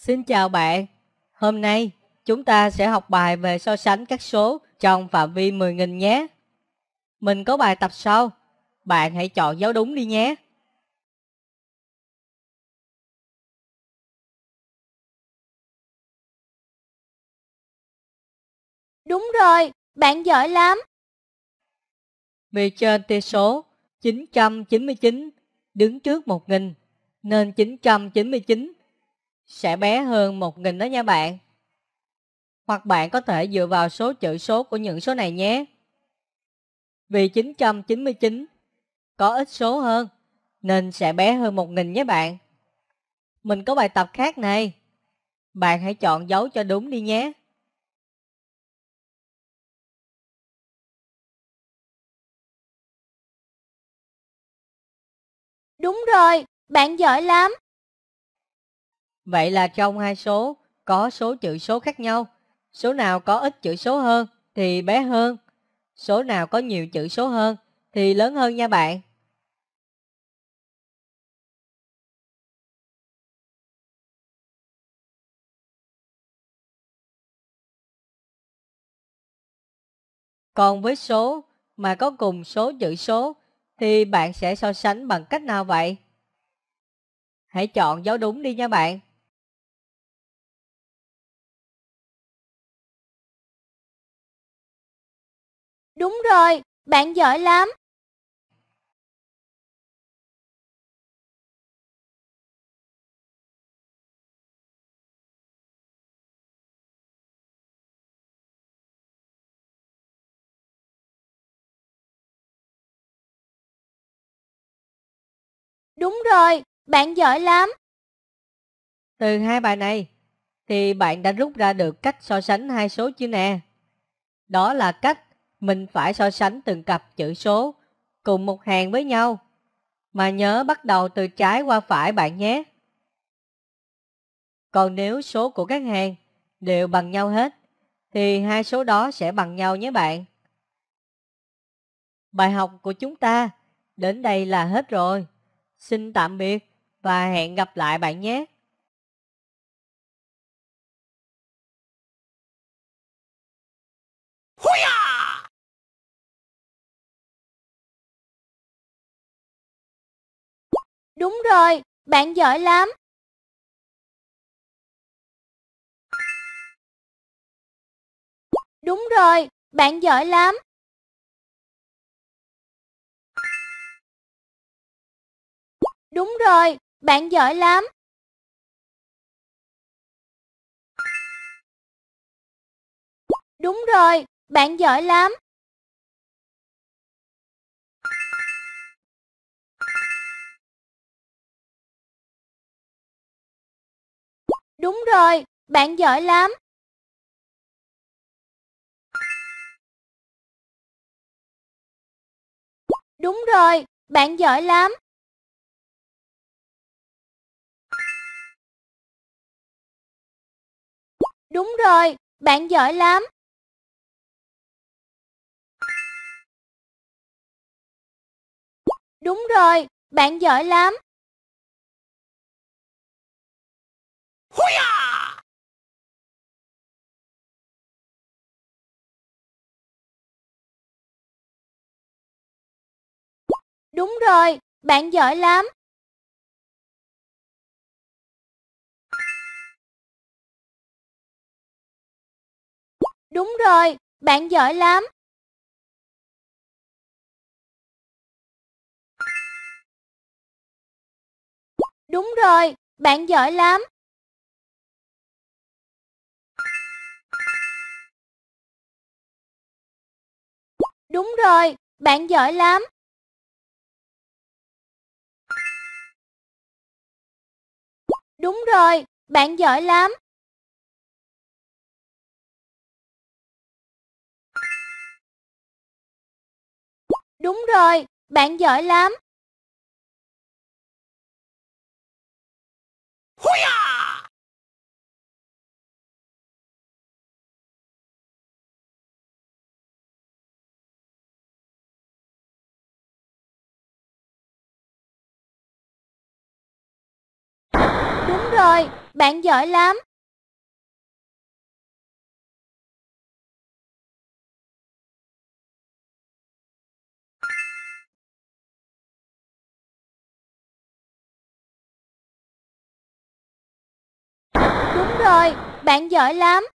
Xin chào bạn. Hôm nay chúng ta sẽ học bài về so sánh các số trong phạm vi 10.000 nhé. Mình có bài tập sau. Bạn hãy chọn dấu đúng đi nhé. Đúng rồi, bạn giỏi lắm. Vì trên tia số 999 đứng trước 1.000 nên 999 sẽ bé hơn 1.000 đó nha bạn. Hoặc bạn có thể dựa vào số chữ số của những số này nhé. Vì 999 có ít số hơn nên sẽ bé hơn 1.000 nhé bạn. Mình có bài tập khác này. Bạn hãy chọn dấu cho đúng đi nhé. Đúng rồi, bạn giỏi lắm. Vậy là trong hai số có số chữ số khác nhau. Số nào có ít chữ số hơn thì bé hơn. Số nào có nhiều chữ số hơn thì lớn hơn nha bạn. Còn với số mà có cùng số chữ số thì bạn sẽ so sánh bằng cách nào vậy? Hãy chọn dấu đúng đi nha bạn. Đúng rồi, bạn giỏi lắm. Đúng rồi, bạn giỏi lắm. Từ hai bài này thì bạn đã rút ra được cách so sánh hai số chưa nè? Đó là cách mình phải so sánh từng cặp chữ số cùng một hàng với nhau. Mà nhớ bắt đầu từ trái qua phải bạn nhé. Còn nếu số của các hàng đều bằng nhau hết thì hai số đó sẽ bằng nhau nhé bạn. Bài học của chúng ta đến đây là hết rồi. Xin tạm biệt và hẹn gặp lại bạn nhé. Đúng rồi, bạn giỏi lắm. Đúng rồi, bạn giỏi lắm. Đúng rồi, bạn giỏi lắm. Đúng rồi, bạn giỏi lắm. Đúng rồi, bạn giỏi lắm. Đúng rồi, bạn giỏi lắm. Đúng rồi, bạn giỏi lắm. Đúng rồi, bạn giỏi lắm. Đúng rồi, bạn giỏi lắm. Đúng rồi, bạn giỏi lắm. Đúng rồi, bạn giỏi lắm. Đúng rồi, bạn giỏi lắm. Đúng rồi, bạn giỏi lắm. Đúng rồi, bạn giỏi lắm. Đúng rồi, bạn giỏi lắm. Đúng rồi, bạn giỏi lắm.